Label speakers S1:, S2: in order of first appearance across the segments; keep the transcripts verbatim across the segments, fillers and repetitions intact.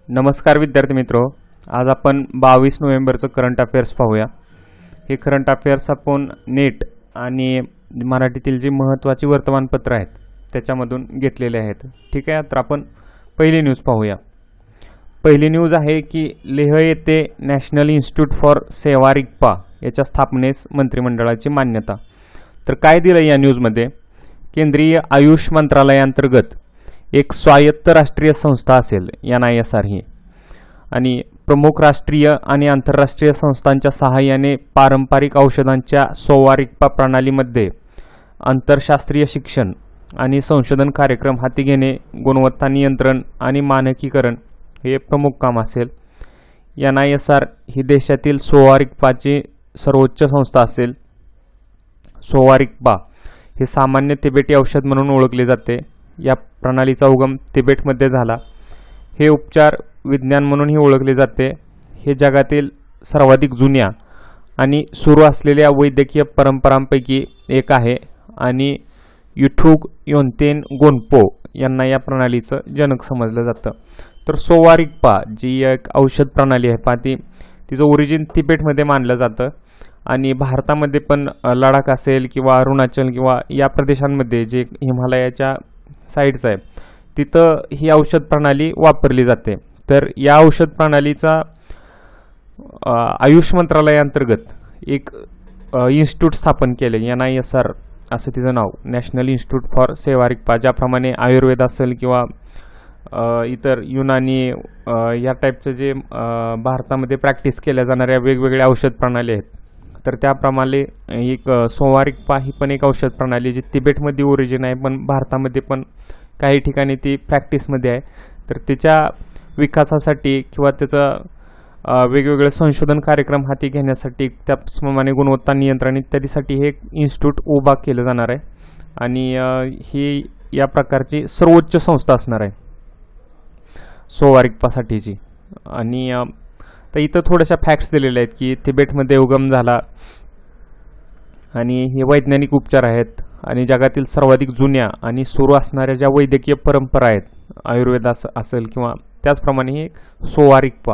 S1: नमस्कार विद्यार्थी मित्रो, आज आपण बावीस नोव्हेंबरचं करंट अफेअर्स पाहूया। हे करंट अफेअर्स आपण नेट आणि मराठीतील जी महत्त्वाची वर्तमानपत्र आहेत त्याच्यामधून घेतलेले आहेत। ठीक आहे, तर आपण पहिली न्यूज पाहूया। पहिली न्यूज आहे की लेह येथे नॅशनल इन्स्टिट्यूट फॉर सेवा रिक्पा याच्या स्थापनेस मंत्रिमंडळाची मान्यता। तर काय दिलं या न्यूजमध्ये, केंद्रीय आयुष मंत्रालयाअंतर्गत एक स्वायत्त राष्ट्रीय संस्था असेल एन आय एस आर ही, आणि प्रमुख राष्ट्रीय आणि आंतरराष्ट्रीय संस्थांच्या सहाय्याने पारंपरिक औषधांच्या सोवा रिक्पा प्रणालीमध्ये आंतरशास्त्रीय शिक्षण आणि संशोधन कार्यक्रम हाती घेणे, गुणवत्ता नियंत्रण आणि मानकीकरण हे प्रमुख काम असेल। एन आय एस आर ही देशातील सोवा रिक्पाची सर्वोच्च संस्था असेल। सोवा रिक्पा हे सामान्य तिबेटी औषध म्हणून ओळखले जाते। या प्रणालीचा उगम तिबेटमध्ये झाला। हे उपचार विज्ञान म्हणूनही ओळखले जाते। हे जगातील सर्वाधिक जुन्या आणि सुरू असलेल्या वैद्यकीय परंपरांपैकी एक आहे आणि युथुग योन्तेन गोन्पो यांना या प्रणालीचं जनक समजलं जातं। तर सोवा रिक्पा जी एक औषध प्रणाली आहे पाती तिचं ओरिजिन तिबेटमध्ये मानलं जातं आणि भारतामध्ये पण लडाख असेल किंवा अरुणाचल किंवा या प्रदेशांमध्ये जे हिमालयाच्या साईड्स आहे तिथं ही औषध प्रणाली वापरली जाते। तर या औषध प्रणालीचा आयुष मंत्रालयाअंतर्गत एक इन्स्टिट्यूट स्थापन केले, एन आय एस आर असं तिचं नाव, नॅशनल इन्स्टिट्यूट फॉर सेवा रिक्पा। ज्याप्रमाणे आयुर्वेद असेल किंवा इतर युनानी या टाईपचं जे भारतामध्ये प्रॅक्टिस केल्या जाणाऱ्या वेगवेगळ्या औषध प्रणाली आहेत, तर त्याप्रमाणे एक सोवा रिक्पा ही पण एक औषध प्रणाली जी तिबेटमध्ये ओरिजिन आहे पण भारतामध्ये पण काही ठिकाणी ती प्रॅक्टिसमध्ये आहे। तर त्याच्या विकासासाठी किंवा त्याचं वेगवेगळे संशोधन कार्यक्रम हाती घेण्यासाठी, त्याप्रमाणे गुणवत्ता नियंत्रण इत्यादीसाठी हे इन्स्टिट्यूट उभा केलं जाणार आहे आणि ही या प्रकारची सर्वोच्च संस्था असणार आहे सोवा रिक्पासाठीची। आणि तर इथं थोड्याशा फॅक्ट्स दिलेल्या आहेत की तिबेटमध्ये उगम झाला आणि हे वैज्ञानिक उपचार आहेत आणि जगातील सर्वाधिक जुन्या आणि सुरू असणाऱ्या ज्या वैद्यकीय परंपरा आहेत, आयुर्वेद असेल किंवा त्याचप्रमाणे हे सोवा रिक्पा,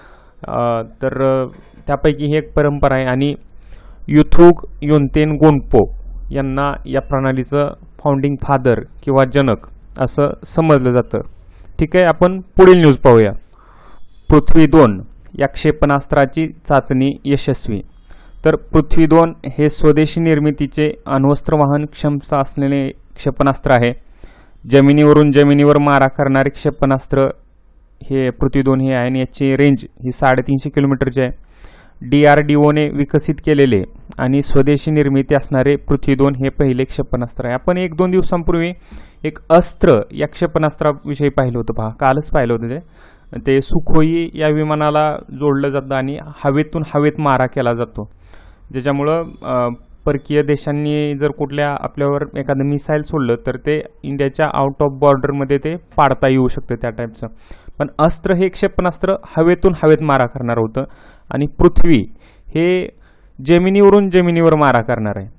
S1: तर त्यापैकी ही एक परंपरा आहे आणि युथुग योन्तेन गोन्पो यांना या प्रणालीचं फाउंडिंग फादर किंवा जनक असं समजलं जातं। ठीक आहे, आपण पुढील न्यूज पाहूया। पृथ्वी दोन या क्षेपणास्त्राची चाचणी यशस्वी। तर पृथ्वी दोन हे स्वदेशी निर्मितीचे अण्वस्त्रवाहन क्षमता असलेले क्षेपणास्त्र आहे। जमिनीवरून जमिनीवर मारा करणारे क्षेपणास्त्र हे पृथ्वी दोन हे आहे आणि याची रेंज ही साडेतीनशे किलोमीटरची आहे। डी आर डी ओने विकसित केलेले आणि स्वदेशी निर्मिती असणारे पृथ्वी दोन हे पहिले क्षेपणास्त्र आहे। आपण एक दोन दिवसांपूर्वी एक अस्त्र या क्षेपणास्त्राविषयी पाहिलं होतं, पहा कालच पाहिलं होतं ते ते सुखोई या विमानाला जोडलं जातं आणि हवेतून हवेत मारा केला जातो, ज्याच्यामुळं परकीय देशांनी जर कुठल्या आपल्यावर एखादं मिसाईल सोडलं तर ते इंडियाच्या आउट ऑफ बॉर्डरमध्ये ते पाडता येऊ शकतं त्या टाईपचं। पण अस्त्र हे क्षेपणास्त्र हवेतून हवेत मारा करणार होतं आणि पृथ्वी हे जमिनीवरून जमिनीवर मारा करणार आहे।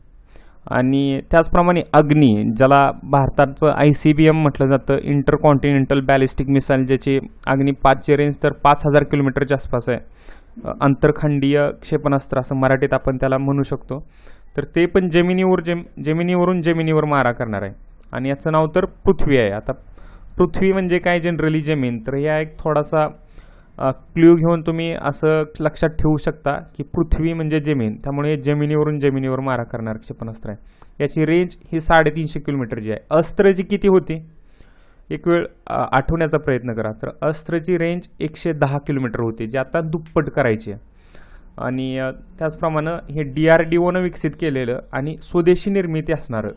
S1: आणि त्याचप्रमाणे अग्नी, ज्याला भारताचं आय सी बी एम म्हटलं जातं, इंटर कॉन्टिनेंटल बॅलिस्टिक मिसाईल, ज्याची अग्नी पाचची रेंज तर पाच हजार किलोमीटरच्या आसपास आहे, आंतरखंडीय क्षेपणास्त्र असं मराठीत आपण त्याला म्हणू शकतो। तर ते पण जमिनीवर जम जमिनीवरून जमिनीवर मारा करणार आहे आणि याचं नाव तर पृथ्वी आहे। आता पृथ्वी म्हणजे काय जनरली जमीन, तर या एक थोडासा क्ल्यू घेऊन तुम्ही असं लक्षात ठेवू शकता की पृथ्वी म्हणजे जमीन, त्यामुळे जमिनीवरून जमिनीवर मारा करणार क्षेपणास्त्र आहे। याची रेंज ही साडेतीनशे किलोमीटरची आहे। अस्त्राची किती होती एक वेळ आठवण्याचा प्रयत्न करा, तर अस्त्राची रेंज एकशे दहा किलोमीटर होती, जी आता दुप्पट करायची आहे। आणि त्याचप्रमाणे हे डी आर डी ओनं विकसित केलेलं आणि स्वदेशी निर्मिती असणारं,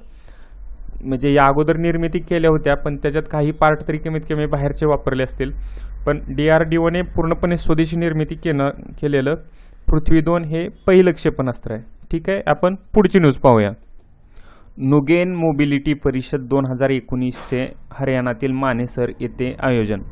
S1: म्हणजे या अगोदर निर्मिती केल्या होत्या पण त्याच्यात काही पार्ट तरी कमीत कमी बाहेरचे वापरले असतील, पण डी आर डी ओने पूर्णपणे स्वदेशी निर्मिती केलं केलेलं पृथ्वी दोन हे पहिलं क्षेपणास्त्र आहे। ठीक आहे, आपण पुढची न्यूज पाहूया। नुगेन मोबिलिटी परिषद दोन हजार एकोणीसचे हरियाणातील मानेसर येथे आयोजन।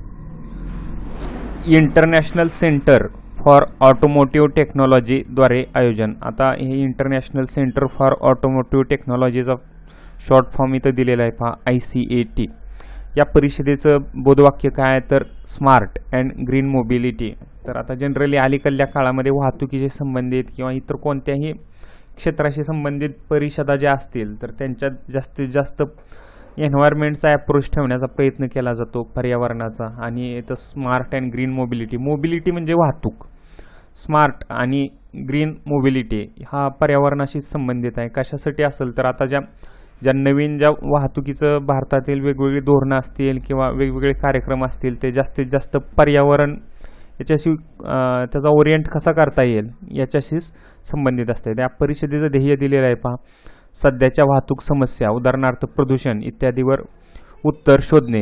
S1: International centre for automotive technology द्वारे आयोजन। आता हे इंटरनॅशनल सेंटर फॉर ऑटोमोटिव्ह टेक्नॉलॉजीचा शॉर्ट फॉर्म इथं दिलेला आहे, पहा आय सी ए टी। या परिषदेचं बोधवाक्य काय आहे तर स्मार्ट अँड ग्रीन मोबिलिटी. तर आता जनरली अलीकडल्या काळामध्ये वाहतुकीशी संबंधित किंवा इतर कोणत्याही क्षेत्राशी संबंधित परिषदा ज्या असतील तर त्यांच्यात जास्तीत जास्त एन्व्हायरमेंटचा अप्रोच ठेवण्याचा प्रयत्न केला जातो, पर्यावरणाचा. आणि इथं smart and green mobility, mobility म्हणजे वाहतूक, स्मार्ट आणि ग्रीन मोबिलिटी हा पर्यावरणाशी संबंधित आहे. कशासाठी असेल तर आता ज्या ज्या नवीन ज्या वाहतुकीचं भारतातील वेगवेगळी धोरणं असतील किंवा वेगवेगळे कार्यक्रम असतील ते जास्तीत जास्त पर्यावरण याच्याशी त्याचा ओरिएंट कसा करता येईल याच्याशी संबंधित असते. त्या परिषदेचं ध्येय दिलेलं आहे पहा, सध्याच्या वाहतूक समस्या उदाहरणार्थ प्रदूषण इत्यादीवर उत्तर शोधणे.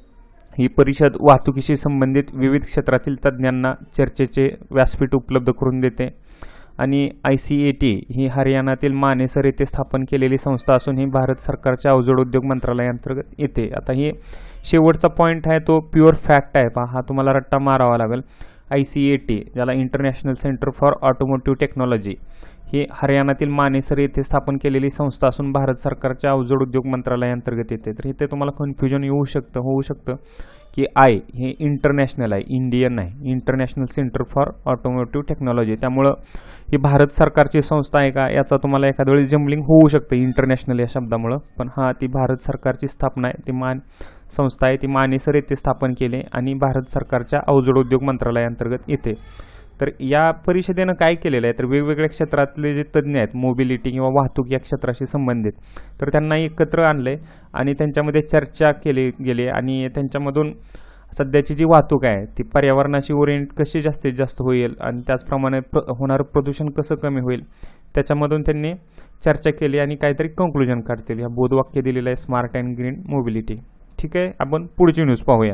S1: ही परिषद वाहतुकीशी संबंधित विविध क्षेत्रातील तज्ज्ञांना चर्चेचे व्यासपीठ उपलब्ध करून देते. आणि आय सी ए टी ही हरियाणातील मानेसर येथे स्थापन केलेली संस्था असून ही भारत सरकारच्या अवजड उद्योग मंत्रालयाअंतर्गत येते. आता ही शेवटचा पॉईंट आहे तो प्युअर फॅक्ट आहे पहा, हा तुम्हाला रट्टा मारावा लागेल. आय सी ए टी ज्याला international centre for automotive technology ही हरियाणातील मानेसर येथे स्थापन केलेली संस्था असून भारत सरकारच्या अवजड उद्योग मंत्रालयाअंतर्गत येते. तर इथे तुम्हाला कन्फ्युजन येऊ शकतं होऊ शकतं की आय हे इंटरनॅशनल आहे, इंडियन नाही, international centre for automotive technology. त्यामुळं ही भारत सरकारची संस्था आहे का याचा तुम्हाला एखाद्या वेळी जम्बलिंग होऊ शकतं इंटरनॅशनल या शब्दामुळं. पण हा ती भारत सरकारची स्थापना आहे, ती मान संस्था आहे, ती मानेसर येथे स्थापन केले आणि भारत सरकारच्या अवजड उद्योग मंत्रालयाअंतर्गत येते. तर या परिषदेनं काय केलेलं आहे तर वेगवेगळ्या क्षेत्रातले जे तज्ज्ञ आहेत मोबिलिटी किंवा वाहतूक या क्षेत्राशी संबंधित तर त्यांना एकत्र आणले आणि त्यांच्यामध्ये चर्चा केली गेली आणि त्यांच्यामधून सध्याची जी वाहतूक आहे ती पर्यावरणाशी ओरिएंट कशी जास्तीत जास्त होईल आणि त्याचप्रमाणे प्र होणारं प्रदूषण कसं कमी होईल त्याच्यामधून त्यांनी चर्चा केली आणि काहीतरी कंक्लुजन काढतील. या बोधवाक्य दिलेलं आहे स्मार्ट अँड ग्रीन मोबिलिटी. ठीक आहे, आपण पुढची न्यूज पाहूया.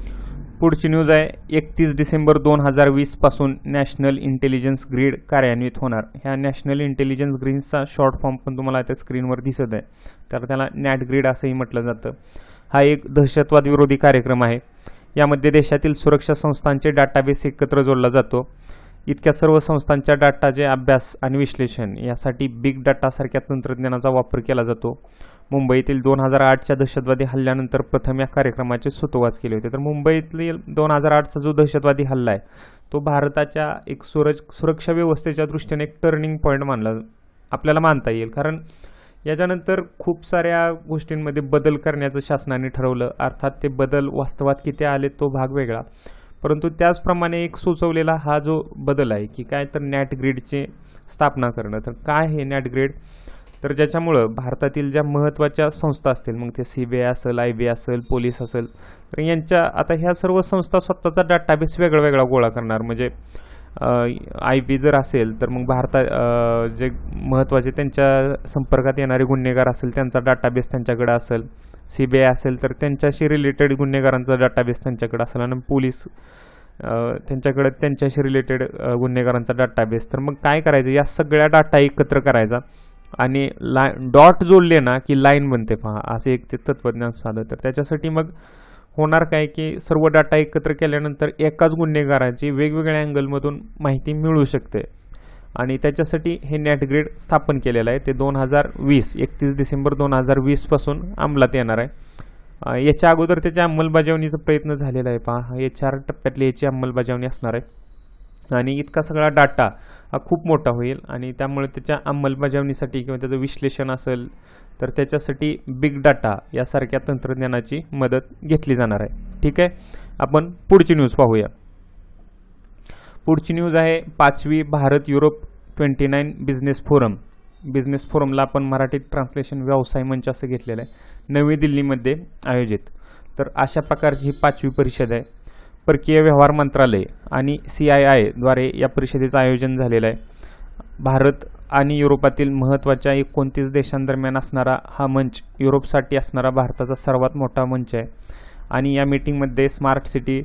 S1: पुढची न्यूज आहे एकतीस डिसेंबर दोन हजार वीस पासून नॅशनल इंटेलिजन्स ग्रीड कार्यान्वित होणार. ह्या नॅशनल इंटेलिजन्स ग्रीडचा शॉर्ट फॉर्म पण तुम्हाला त्या स्क्रीनवर दिसत आहे, तर त्याला नॅट ग्रीड असंही म्हटलं जातं. हा एक दहशतवाद विरोधी कार्यक्रम आहे. यामध्ये देशातील सुरक्षा संस्थांचे डाटाबेस एकत्र जोडला जातो. इतक्या सर्व संस्थांच्या डाटाचे अभ्यास आणि विश्लेषण यासाठी बिग डाटा सारख्या तंत्रज्ञानाचा वापर केला जातो. मुंबईतील दोन हजार आठच्या दहशतवादी हल्ल्यानंतर प्रथम या कार्यक्रमाचे सुतोवाच केले होते. तर मुंबईतील दोन हजार आठचा जो दहशतवादी हल्ला आहे तो भारताच्या एक सुरज सुरक्षा व्यवस्थेच्या दृष्टीने एक टर्निंग पॉईंट मानला आपल्याला मानता येईल. कारण याच्यानंतर खूप साऱ्या गोष्टींमध्ये बदल करण्याचं शासनाने ठरवलं. अर्थात ते बदल वास्तवात किती आले तो भाग वेगळा, परंतु त्याचप्रमाणे एक सुचवलेला हा जो बदल आहे की काय तर नॅट ग्रीडची स्थापना करणं. तर काय हे नॅट ग्रीड तर ज्याच्यामुळं भारतातील ज्या महत्त्वाच्या संस्था असतील मग ते सी बी आय असेल, आय बी असेल, पोलीस असेल तर यांच्या आता ह्या सर्व संस्था स्वतःचा डाटाबेस वेगळा वेगळा गोळा करणार. म्हणजे आय बी जर असेल तर मग भारतात जे महत्त्वाचे त्यांच्या संपर्कात येणारे गुन्हेगार असेल त्यांचा डाटाबेस त्यांच्याकडे असेल, सी बी आय असेल तर त्यांच्याशी रिलेटेड गुन्हेगारांचा डाटाबेस त्यांच्याकडे असेल आणि पोलीस त्यांच्याकडे त्यांच्याशी रिलेटेड गुन्हेगारांचा डाटाबेस. तर मग काय करायचं या सगळ्या डाटा एकत्र करायचा आणि ला डॉट जोडले ना की लाईन बनते पहा, असे एक ते तत्वज्ञान साधं. तर त्याच्यासाठी मग होणार काय की सर्व डाटा एकत्र केल्यानंतर एकाच गुन्हेगाराची वेगवेगळ्या अँगलमधून माहिती मिळू शकते आणि त्याच्यासाठी हे नॅट ग्रीड स्थापन केलेलं आहे. ते दोन हजार वीस एकतीस डिसेंबर दोन हजार वीस पासून अंमलात येणार आहे. याच्या अगोदर त्याच्या अंमलबजावणीचा प्रयत्न झालेला आहे पहा, हे चार टप्प्यातली याची अंमलबजावणी असणार आहे आणि इतका सगळा डाटा हा खूप मोठा होईल आणि त्यामुळे त्याच्या अंमलबजावणीसाठी किंवा त्याचं विश्लेषण असेल तर त्याच्यासाठी बिग डाटा यासारख्या तंत्रज्ञानाची मदत घेतली जाणार आहे. ठीक आहे, आपण पुढची न्यूज पाहूया. पुढची न्यूज आहे पाचवी Bharat Europe twenty nine business forum. Business फोरमला आपण मराठीत ट्रान्सलेशन व्यवसाय मंच असं घेतलेलं आहे, नवी दिल्लीमध्ये आयोजित. तर अशा प्रकारची ही पाचवी परिषद आहे. परकीय व्यवहार मंत्रालय आणि सी आय आय द्वारे या परिषदेचं आयोजन झालेलं आहे. भारत आणि युरोपातील महत्त्वाच्या एकोणतीस देशांदरम्यान असणारा हा मंच युरोपसाठी असणारा भारताचा सर्वात मोठा मंच आहे आणि या मीटिंगमध्ये स्मार्ट सिटी,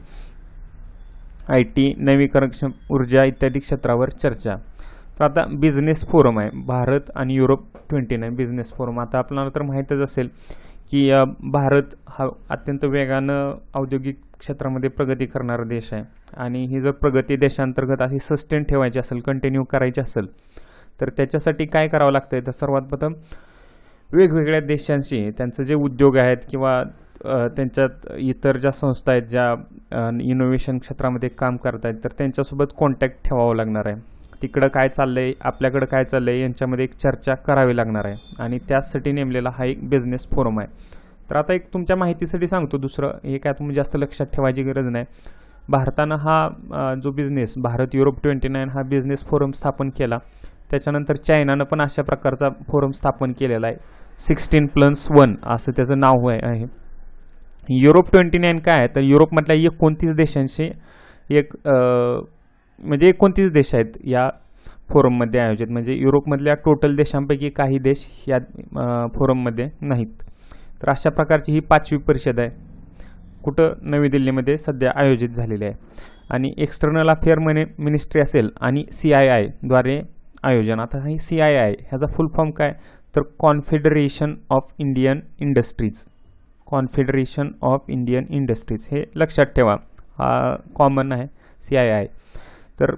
S1: आय टी, नवीकरणक्षम ऊर्जा इत्यादी क्षेत्रावर चर्चा. तर आता बिझनेस फोरम आहे भारत आणि Europe twenty nine business forum. आता आपल्याला तर माहीतच असेल की भारत हा अत्यंत वेगानं औद्योगिक क्षेत्रामध्ये प्रगती करणारा देश आहे आणि ही जर प्रगती देशांतर्गत अशी सस्टेन ठेवायची असेल, कंटिन्यू करायची असेल तर त्याच्यासाठी काय करावं लागतं तर सर्वात प्रथम वेगवेगळ्या देशांशी त्यांचं जे उद्योग आहेत किंवा त्यांच्यात इतर ज्या संस्था आहेत ज्या इनोव्हेशन क्षेत्रामध्ये काम करत आहेत तर त्यांच्यासोबत कॉन्टॅक्ट ठेवावं लागणार आहे. तिकडं काय चाललं आहे, आपल्याकडं काय चाललं आहे यांच्यामध्ये एक चर्चा करावी लागणार आहे आणि त्याचसाठी नेमलेला हा एक बिझनेस फोरम आहे. तर आता एक तुमच्या माहितीसाठी सांगतो, दुसरं हे काय तुम्ही जास्त लक्षात ठेवायची गरज नाही. भारतानं हा जो business Bharat Europe twenty nine हा बिझनेस फोरम स्थापन केला. त्याच्यानंतर चायनानं पण अशा प्रकारचा फोरम स्थापन केलेला आहे. सिक्स्टीन प्लस वन असं त्याचं नाव आहे. युरोप ट्वेंटी नाईन काय आहे तर युरोपमधल्या एकोणतीस देशांशी एक म्हणजे एकोणतीस देश आहेत या फोरममध्ये आयोजित. म्हणजे युरोपमधल्या टोटल देशांपैकी काही देश या फोरममध्ये नाहीत. तर अशा प्रकारची ही पाचवी परिषद आहे, कुठं नवी दिल्लीमध्ये सध्या आयोजित झालेली आहे. आणि एक्सटर्नल अफेअर मने मिनिस्ट्री असेल आणि सी आय आयद्वारे आयोजन. आता ही सी आय आय ह्याचा फुल फॉर्म काय तर confederation of Indian industries. Confederation of Indian industries हे लक्षात ठेवा, हा कॉमन आहे सी आय आय. तर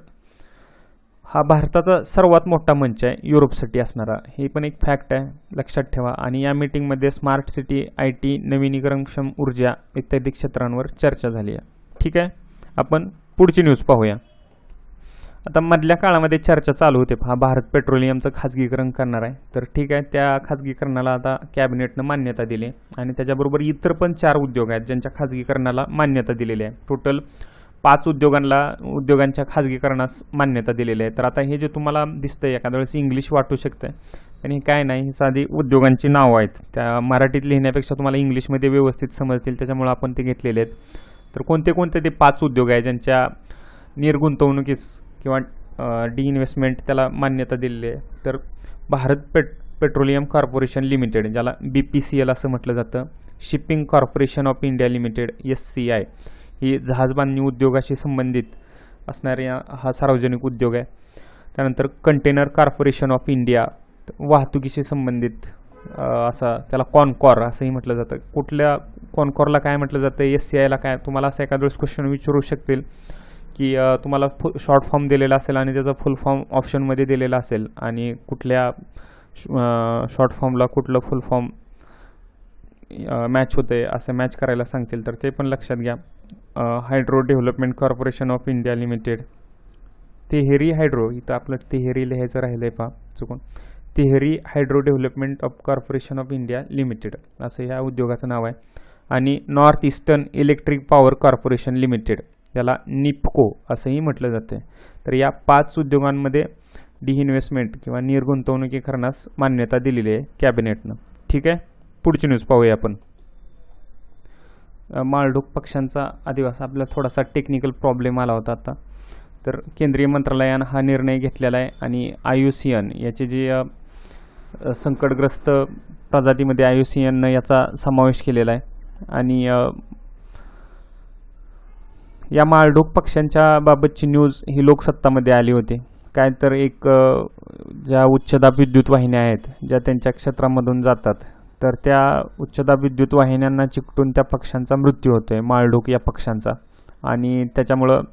S1: हा भारताचा सर्वात मोठा मंच आहे युरोपसाठी असणारा, हे पण एक फॅक्ट आहे, लक्षात ठेवा. आणि या मीटिंगमध्ये स्मार्ट सिटी, आय टी, नवीनीकरणक्षम ऊर्जा इत्यादी क्षेत्रांवर चर्चा झाली आहे. ठीक आहे, आपण पुढची न्यूज पाहूया. आता मधल्या काळामध्ये चर्चा चालू होते, हा भारत पेट्रोलियमचं खाजगीकरण करणार आहे. तर ठीक आहे, त्या खाजगीकरणाला आता कॅबिनेटनं मान्यता दिली आणि त्याच्याबरोबर इतर पण चार उद्योग आहेत ज्यांच्या खाजगीकरणाला मान्यता दिलेली आहे. टोटल पाच उद्योगांना उद्योगांच्या खाजगीकरणास मान्यता दिलेली आहे. तर आता हे जे तुम्हाला दिसतंय एखाद्या वेळेस इंग्लिश वाटू शकतंय, पण हे काय नाही, ही साधी उद्योगांची नावं आहेत. त्या मराठीत लिहिण्यापेक्षा तुम्हाला इंग्लिशमध्ये व्यवस्थित समजतील त्याच्यामुळे आपण ते घेतलेले आहेत. तर कोणते कोणते ते पाच उद्योग आहे ज्यांच्या निर्गुंतवणुकीस किंवा डी इन्व्हेस्टमेंट त्याला मान्यता दिलेली आहे. तर Bharat pet petroleum corporation limited, ज्याला बी पी सी एल असं म्हटलं जातं, shipping corporation of India limited S C I, ही जहाजबांधणी उद्योगाशी संबंधित असणाऱ्या हा सार्वजनिक उद्योग आहे. त्यानंतर कंटेनर कॉर्पोरेशन ऑफ इंडिया, वाहतुकीशी संबंधित असा त्याला कॉनकॉर असंही म्हटलं जातं. कुठल्या कॉनकॉरला काय म्हटलं जातं, एस सी आयला काय, तुम्हाला असं एखाद्या वेळेस क्वेश्चन विचारू शकतील की तुम्हाला फु शॉर्ट फॉर्म दिलेला असेल आणि त्याचा फुल फॉर्म ऑप्शनमध्ये दिलेला असेल आणि कुठल्या शॉर्ट फॉर्मला कुठलं फुल फॉर्म मॅच होते असं मॅच करायला सांगतील, तर ते पण लक्षात घ्या. Hydro development corporation of India limited, Tehri hydro, इथं आपलं तेहरी लिहायचं राहिलं आहे पहा चुकून, Tehri hydro development of corporation of India limited असं ह्या उद्योगाचं नाव आहे. आणि north eastern electric power corporation limited, याला निपको असंही म्हटलं जाते. तर या पाच उद्योगांमध्ये डी इन्व्हेस्टमेंट किंवा निर्गुंतवणुकी करण्यास मान्यता दिलेली आहे कॅबिनेटनं. ठीक आहे, पुढची न्यूज पाहूया आपण. माळढोक पक्ष्यांचा अधिवास, आपल्याला थोडासा टेक्निकल प्रॉब्लेम आला होता आता. तर केंद्रीय मंत्रालयानं हा निर्णय घेतलेला आहे आणि आय यू सी एन याचे जे संकटग्रस्त प्रजातीमध्ये आय यू सी एननं याचा समावेश केलेला आहे. आणि या माळढोक पक्ष्यांच्या बाबतची न्यूज ही लोकसत्तामध्ये आली होती. काय तर एक ज्या उच्चदाब विद्युत वाहिन्या आहेत ज्या त्यांच्या क्षेत्रामधून जातात, तर त्या उच्चदाब विद्युत वाहिन्यांना चिकटून त्या पक्ष्यांचा मृत्यू होतोय, माळढोक या पक्ष्यांचा. आणि त्याच्यामुळं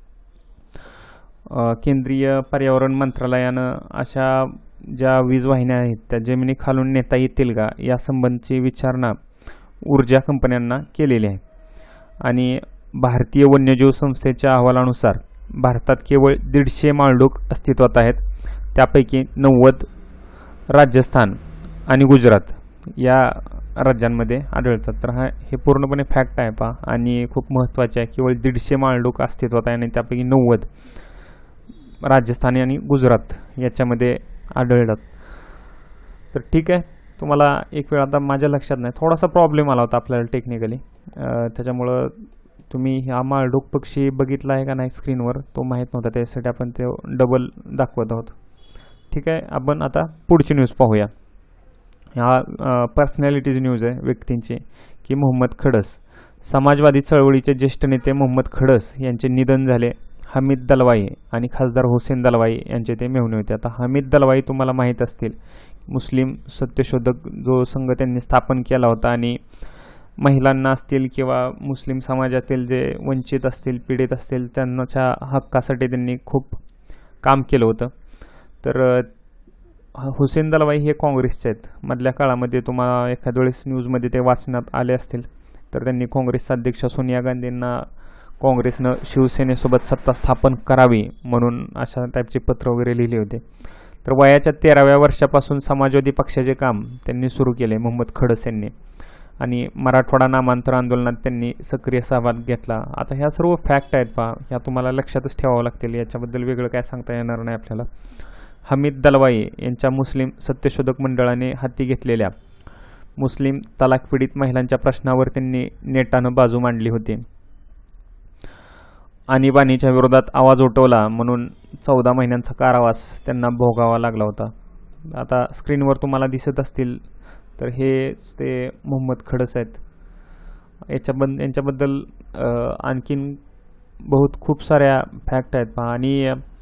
S1: केंद्रीय पर्यावरण मंत्रालयानं अशा ज्या वीज वाहिन्या आहेत त्या जमिनीखालून नेता येतील का यासंबंधीची विचारणा ऊर्जा कंपन्यांना केलेली आहे. आणि भारतीय वन्यजीव संस्थेच्या अहवालानुसार भारतात केवळ दीडशे माळढोक अस्तित्वात आहेत, त्यापैकी नव्वद राजस्थान आणि गुजरात या राज्यांमध्ये आढळतात. तर हा हे पूर्णपणे फॅक्ट आहे पहा आणि खूप महत्त्वाचे आहे. केवळ दीडशे माळढोक अस्तित्वात आहे आणि त्यापैकी नव्वद राजस्थान आणि गुजरात याच्यामध्ये आढळतात. तर ठीक आहे, तुम्हाला एक वेळ आता माझ्या लक्षात नाही, थोडासा प्रॉब्लेम आला होता आपल्याला टेक्निकली, त्याच्यामुळं तुम्ही हा माळढोक पक्षी बघितला आहे का नाही स्क्रीनवर तो माहीत नव्हता, त्यासाठी आपण ते डबल दाखवत आहोत. ठीक आहे, आपण आता पुढची न्यूज पाहूया. ह्या पर्सनॅलिटीज न्यूज आहे व्यक्तींची, की मोहम्मद खडस, समाजवादी चळवळीचे ज्येष्ठ नेते मोहम्मद खडस यांचे निधन झाले. हमीद दलवाई आणि खासदार हुसेन दलवाई यांचे ते मेहुणे होते. आता हमीद दलवाई तुम्हाला माहीत असतील, मुस्लिम सत्यशोधक जो संघ त्यांनी स्थापन केला होता आणि महिलांना असतील किंवा मुस्लिम समाजातील जे वंचित असतील, पीडित असतील, त्यांच्या हक्कासाठी त्यांनी खूप काम केलं होतं. तर हुसेन दलवाई हे काँग्रेसचे आहेत. मधल्या काळामध्ये तुम्हाला एखाद्या वेळेस न्यूजमध्ये ते वाचण्यात आले असतील, तर त्यांनी काँग्रेसचा अध्यक्ष सोनिया गांधींना काँग्रेसनं शिवसेनेसोबत सत्ता स्थापन करावी म्हणून अशा टाईपचे पत्र वगैरे लिहिले होते. तर वयाच्या तेराव्या वर्षापासून समाजवादी पक्षाचे काम त्यांनी सुरू केले मोहम्मद खडस यांनी, आणि मराठवाडा नामांतर आंदोलनात त्यांनी सक्रिय सहभाग घेतला. आता ह्या सर्व फॅक्ट आहेत पहा, ह्या तुम्हाला लक्षातच ठेवावं लागतील, याच्याबद्दल वेगळं काय सांगता येणार नाही आपल्याला. हमीद दलवाई यांच्या मुस्लिम सत्यशोधक मंडळाने हाती घेतलेल्या मुस्लिम तलाक पीडित महिलांच्या प्रश्नावर त्यांनी नेटानं बाजू मांडली होती. आणीबाणीच्या विरोधात आवाज उठवला म्हणून चौदा महिन्यांचा कारावास त्यांना भोगावा लागला होता. आता स्क्रीनवर तुम्हाला दिसत असतील तर हे ते मोहम्मद खडस आहेत. याच्याबद्दल यांच्याबद्दल आणखीन बहुत खूप साऱ्या फॅक्ट आहेत पहा, आणि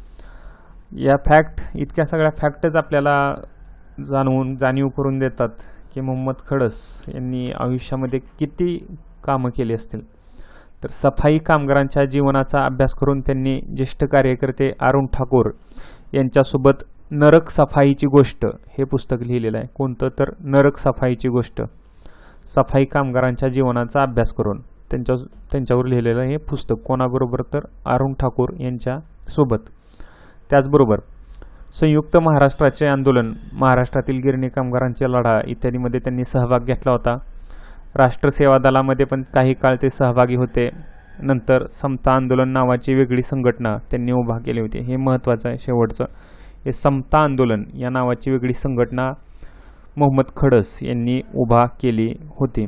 S1: या फॅक्ट इतक्या सगळ्या फॅक्टच आपल्याला जाणवून जाणीव करून देतात की मोहम्मद खडस यांनी आयुष्यामध्ये किती कामं केली असतील. तर सफाई कामगारांच्या जीवनाचा अभ्यास करून त्यांनी ज्येष्ठ कार्यकर्ते अरुण ठाकूर यांच्यासोबत नरक सफाईची गोष्ट हे पुस्तक लिहिलेलं आहे. कोणतं तर नरक सफाईची गोष्ट, सफाई कामगारांच्या जीवनाचा अभ्यास करून त्यांच्या त्यांच्यावर लिहिलेलं हे पुस्तक. कोणाबरोबर तर अरुण ठाकूर यांच्यासोबत. त्याचबरोबर संयुक्त महाराष्ट्राचे आंदोलन, महाराष्ट्रातील गिरणी कामगारांचा लढा इत्यादीमध्ये त्यांनी सहभाग घेतला होता. राष्ट्र सेवा दलामध्ये पण काही काळ ते सहभागी होते. नंतर समता आंदोलन नावाची वेगळी संघटना त्यांनी उभा केली होती. हे महत्त्वाचं आहे शेवटचं. हे समता आंदोलन या नावाची वेगळी संघटना मोहम्मद खडस यांनी उभा केली होती.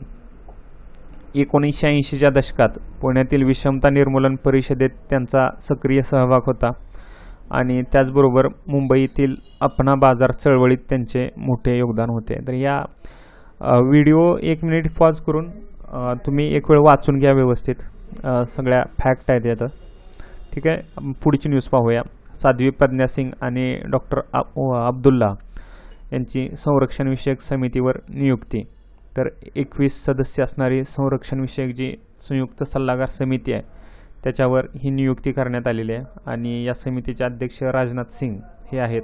S1: एकोणीसशे ऐंशीच्या दशकात पुण्यातील विषमता निर्मूलन परिषदेत त्यांचा सक्रिय सहभाग होता, आणि त्याचबरोबर मुंबईतील अपना बाजार चळवळीत त्यांचे मोठे योगदान होते. तर या व्हिडिओ एक मिनिट पॉज करून तुम्ही एक वेळ वाचून घ्या व्यवस्थित, सगळ्या फॅक्ट आहेत यात. ठीक आहे, पुढची न्यूज पाहूया. साध्वी प्रज्ञा सिंग आणि डॉक्टर अब्दुल्ला यांची संरक्षणविषयक समितीवर नियुक्ती. तर एकवीस सदस्य असणारी संरक्षणविषयक जी संयुक्त सल्लागार समिती आहे त्याच्यावर ही नियुक्ती करण्यात आलेली आहे, आणि या समितीचे अध्यक्ष राजनाथ सिंग हे आहेत,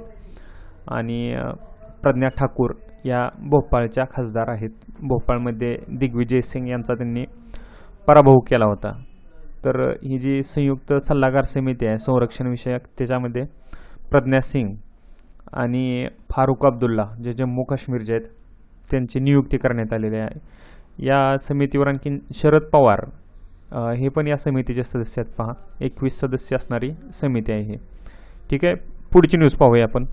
S1: आणि प्रज्ञा ठाकूर या भोपाळच्या खासदार आहेत. भोपाळमध्ये दिग्विजय सिंग यांचा त्यांनी पराभव केला होता. तर ही जी संयुक्त सल्लागार समिती आहे संरक्षण विषयक, त्याच्यामध्ये प्रज्ञा सिंग आणि फारुख अब्दुल्ला जे जम्मू काश्मीरचे आहेत त्यांची नियुक्ती करण्यात आलेली आहे. या समितीवर आणखी शरद पवार हे पण या समितीचे सदस्य आहेत पहा. एकवीस सदस्य असणारी समिती आहे हे. ठीक आहे, पुढची न्यूज पाहूया आपण.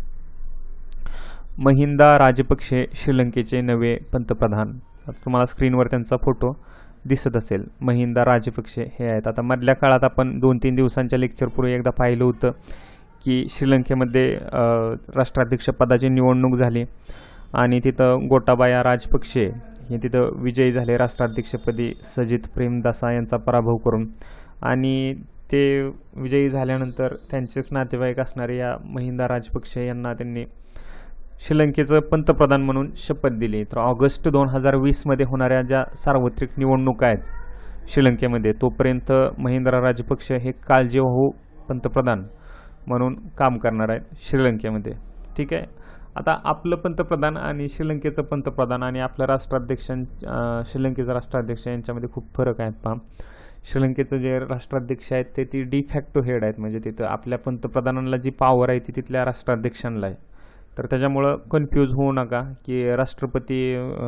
S1: महिंदा राजपक्षे श्रीलंकेचे नवे पंतप्रधान. तुम्हाला स्क्रीनवर त्यांचा फोटो दिसत असेल. महिंदा राजपक्षे हे आहेत. आता मधल्या काळात आपण दोन तीन दिवसांच्या लेक्चरपूर्वी एकदा पाहिलं होतं की श्रीलंकेमध्ये राष्ट्राध्यक्ष पदाची निवडणूक झाली, आणि तिथं गोटाबाया राजपक्षे हे तिथं विजयी झाले राष्ट्राध्यक्षपदी सजित प्रेमदासा यांचा पराभव करून. आणि ते विजयी झाल्यानंतर त्यांचेच नातेवाईक असणारे या महिंदा राजपक्षे यांना त्यांनी श्रीलंकेचं पंतप्रधान म्हणून शपथ दिली. तर ऑगस्ट दोन हजार वीसमध्ये होणाऱ्या ज्या सार्वत्रिक निवडणुका आहेत श्रीलंकेमध्ये, तोपर्यंत महिंदा राजपक्षे हे काळजीवाहू पंतप्रधान म्हणून काम करणार आहेत श्रीलंकेमध्ये. ठीक आहे, आता आपलं पंतप्रधान आणि श्रीलंकेचं पंतप्रधान आणि आपल्या राष्ट्राध्यक्षां श्रीलंकेचा राष्ट्राध्यक्ष यांच्यामध्ये खूप फरक आहेत पहा. श्रीलंकेचं जे राष्ट्राध्यक्ष आहेत ते ती डिफॅक्टो हेड आहेत, म्हणजे तिथं आपल्या पंतप्रधानांना जी पॉवर आहे ती तिथल्या राष्ट्राध्यक्षांना आहे. तर त्याच्यामुळं कन्फ्यूज होऊ नका की राष्ट्रपती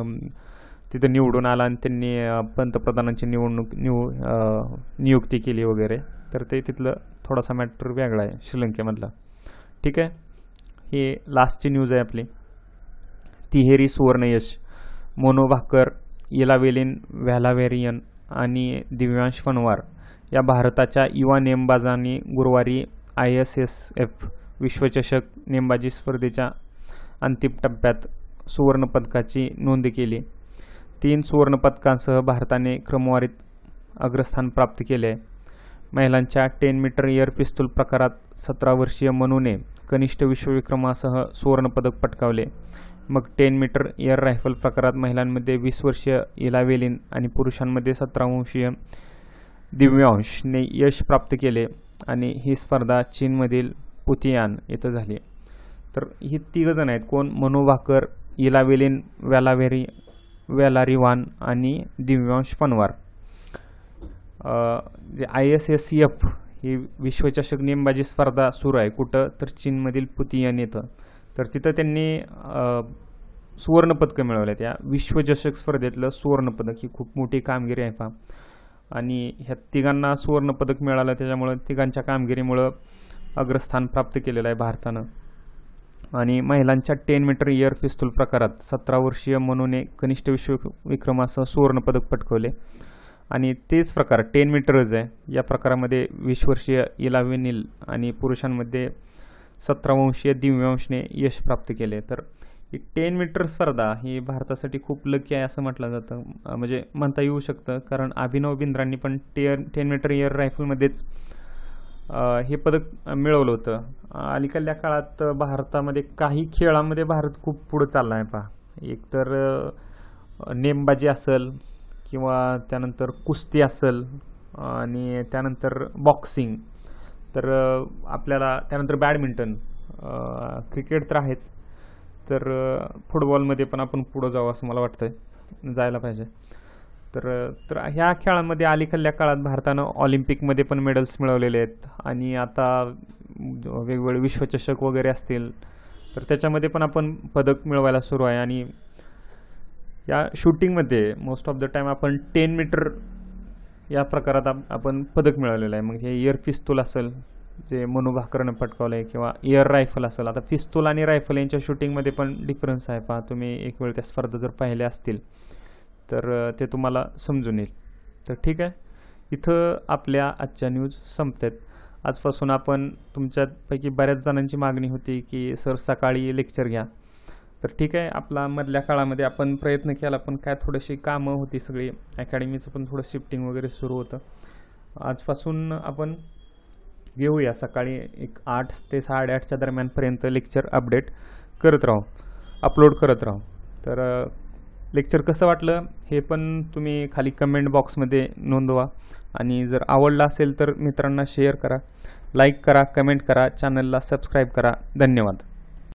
S1: तिथं निवडून आला आणि त्यांनी पंतप्रधानांची निवडणूक निव नियुक्ती केली वगैरे, तर ते तिथलं थोडासा मॅटर वेगळा आहे श्रीलंकेमधला. ठीक आहे, ही लास्टची न्यूज आहे आपली. तिहेरी सुवर्णयश. मोनो भाकर, इलावेलिन व्हॅलावेरियन आणि दिव्यांश फनवार या भारताच्या युवा नेमबाजांनी गुरुवारी आय एस एस एफ विश्वचषक नेमबाजी स्पर्धेच्या अंतिम टप्प्यात सुवर्णपदकाची नोंद केली. तीन सुवर्णपदकांसह भारताने क्रमवारीत अग्रस्थान प्राप्त केले आहे. महिलांच्या टेन मीटर एअर पिस्तूल प्रकारात सतरा वर्षीय मनूने कनिष्ठ विश्वविक्रमासह सुवर्णपदक पटकावले. मग टेन मीटर एअर रायफल प्रकारात महिलांमध्ये वीस वर्षीय इलावेलिन आणि पुरुषांमध्ये सतरा वर्षीय दिव्यांशने यश प्राप्त केले, आणि ही स्पर्धा चीनमधील पुतियान येथे झाली. तर ही तिघजण आहेत कोण, मनू भाकर, इलावेलिन वेलावेरी वेलारिवान आणि दिव्यांश पनवार. जे आय एस एस एफ ही विश्वचषक नेमबाजी स्पर्धा सुरू आहे कुठं, तर चीनमधील पुतियान येतं. तर तिथं त्यांनी सुवर्णपदकं मिळवल्यात. या विश्वचषक स्पर्धेतलं सुवर्णपदक ही खूप मोठी कामगिरी आहे पहा. आणि ह्या तिघांना सुवर्णपदक मिळालं, त्याच्यामुळं तिघांच्या कामगिरीमुळं अग्रस्थान प्राप्त केलेलं आहे भारतानं. आणि महिलांच्या टेन मीटर एअर पिस्तूल प्रकारात सतरा वर्षीय मनूने कनिष्ठ विश्व विक्रमासह सुवर्णपदक पटकवले. आणि तेच प्रकार टेन मीटरच आहे. या प्रकारामध्ये वीस वर्षीय इलावेनिल आणि पुरुषांमध्ये सतरा वंशीय दिव्यांशने यश प्राप्त केले. तर ही टेन मीटर स्पर्धा ही भारतासाठी खूप लकी आहे असं म्हटलं जातं, म्हणजे म्हणता येऊ शकतं. कारण अभिनव बिंद्रांनी पण टेन टेन मीटर एअर रायफलमध्येच हे पदक मिळवलं होतं. अलीकडल्या काळात भारतामध्ये काही खेळामध्ये भारत खूप पुढं चालला आहे पहा. एक तर नेमबाजी असेल किंवा त्यानंतर कुस्ती असेल आणि त्यानंतर बॉक्सिंग, तर आपल्याला त्यानंतर बॅडमिंटन, क्रिकेट तर आहेच. तर फुटबॉलमध्ये पण आपण पुढं जाऊ असं मला वाटतं, जायला पाहिजे. तर तर ह्या खेळांमध्ये अलीकडल्या काळात भारतानं ऑलिम्पिकमध्ये पण मेडल्स मिळवलेले आहेत. आणि आता वेगवेगळे विश्वचषक वगैरे असतील तर त्याच्यामध्ये पण आपण पदक मिळवायला सुरू आहे. आणि या शूटिंगमध्ये मोस्ट ऑफ द टाईम आपण टेन मीटर या प्रकारात आपण पदक मिळवलेलं आहे. मग हे एअर पिस्तूल असेल जे मनू भाकरनं पटकावलं आहे, किंवा एअर रायफल असेल. आता पिस्तूल आणि रायफल यांच्या शूटिंगमध्ये पण डिफरन्स आहे पहा. तुम्ही एक वेळ त्या स्पर्धा जर पाहिल्या असतील तर ते तुम्हाला समजून येईल. तर ठीक आहे, इथं आपल्या आजच्या न्यूज संपतात. आजपासून आपण तुमच्यापैकी बऱ्याच जणांची मागणी होती की सर सकाळी लेक्चर घ्या. तर ठीक आहे, आपला मधल्या काळामध्ये आपण प्रयत्न केला, पण काय थोडीशी कामं होती सगळी, अकॅडमीचं पण थोडं शिफ्टिंग वगैरे सुरू होतं. आजपासून आपण घेऊया सकाळी एक आठ ते साडेआठच्या दरम्यानपर्यंत लेक्चर अपडेट करत राहू, अपलोड करत राहू. तर लेक्चर कसं वाटलं हे पण तुम्ही खाली कमेंट बॉक्समध्ये नोंदवा. आणि जर आवडलं असेल तर मित्रांना शेअर करा, लाईक करा, कमेंट करा, चॅनलला सबस्क्राईब करा. धन्यवाद.